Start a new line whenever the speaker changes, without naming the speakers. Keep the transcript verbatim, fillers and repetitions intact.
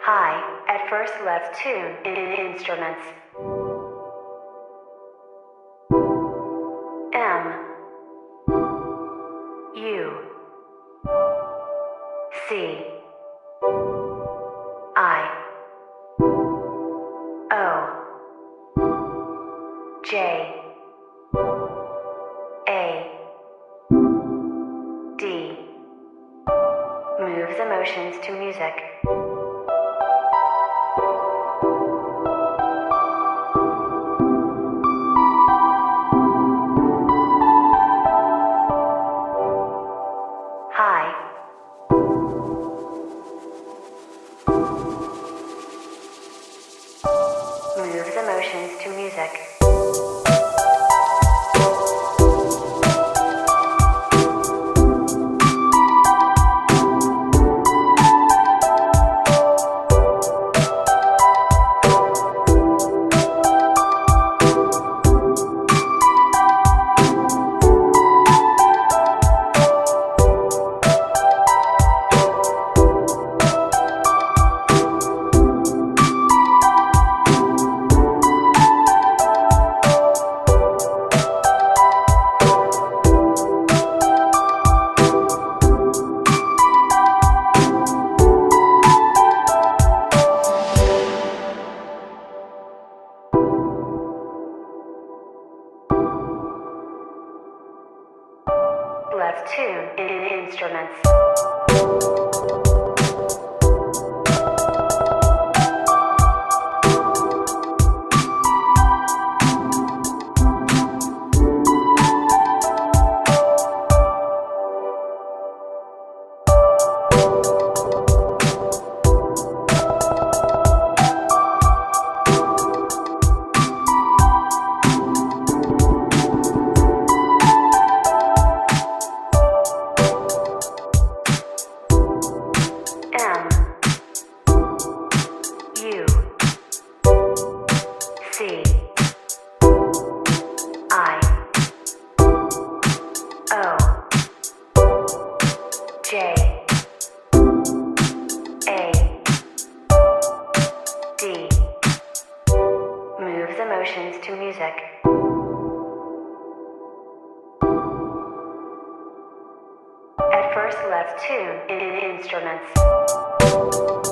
Hi, at first let's tune in instruments. M U C I O J A D moves emotions to music. Hi. Moves emotions to music. Let's tune in instruments. M U C I O J A D moves emotions to music. At first let's tune in instruments.